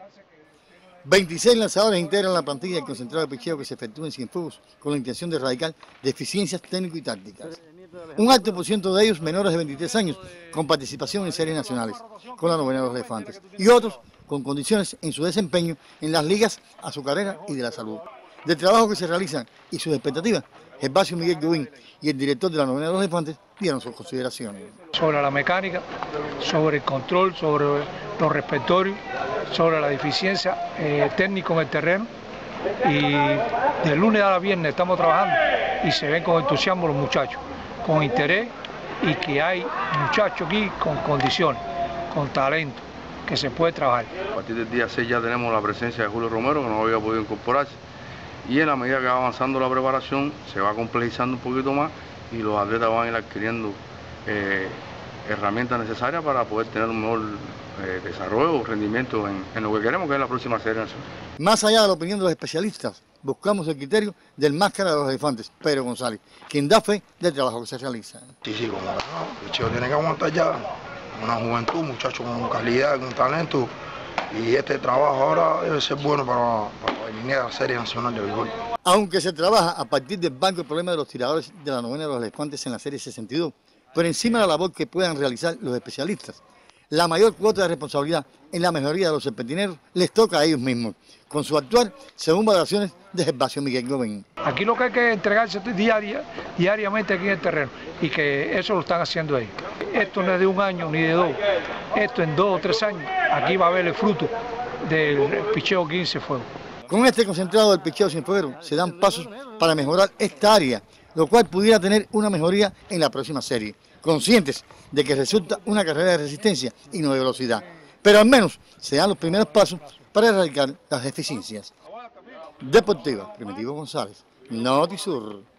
26 lanzadores integran la plantilla del concentrado de picheo que se efectúa en Cienfuegos con la intención de erradicar deficiencias técnico y tácticas. Un alto por ciento de ellos menores de 23 años con participación en series nacionales con la novena de los elefantes y otros con condiciones en su desempeño en las ligas azucareras y de la salud. Del trabajo que se realiza y sus expectativas, Gervasio Miguel Gubín y el director de la novena de los elefantes dieron sus consideraciones. Sobre la mecánica, sobre el control, sobre los repertorios, sobre la deficiencia técnica en el terreno, y de lunes a viernes estamos trabajando y se ven con entusiasmo los muchachos, con interés, y que hay muchachos aquí con condiciones, con talento, que se puede trabajar. A partir del día 6 ya tenemos la presencia de Julio Romero, que no había podido incorporarse, y en la medida que va avanzando la preparación se va complejizando un poquito más y los atletas van a ir adquiriendo herramientas necesarias para poder tener un mejor desarrollo o rendimiento en lo que queremos, que es la próxima serie nacional. Más allá de la opinión de los especialistas, buscamos el criterio del máscara de los elefantes, Pedro González, quien da fe del trabajo que se realiza. Sí, como no, el chico tiene que aguantar ya una juventud, muchachos con calidad, con talento, y este trabajo ahora debe ser bueno para eliminar la serie nacional de béisbol. Aunque se trabaja a partir del banco el problema de los tiradores de la novena de los elefantes en la serie 62, por encima de la labor que puedan realizar los especialistas, la mayor cuota de responsabilidad en la mejoría de los serpentineros les toca a ellos mismos, con su actuar según valoraciones de Gervasio Miguel Gubín. Aquí lo que hay que entregarse diariamente aquí en el terreno, y que eso lo están haciendo ellos. Esto no es de un año ni de dos, esto en 2 o 3 años, aquí va a haber el fruto del picheo 15 fuegos. Con este concentrado del picheo cienfueguero se dan pasos para mejorar esta área, lo cual pudiera tener una mejoría en la próxima serie, conscientes de que resulta una carrera de resistencia y no de velocidad, pero al menos se dan los primeros pasos para erradicar las deficiencias. Deportiva, Primitivo González, Notisur.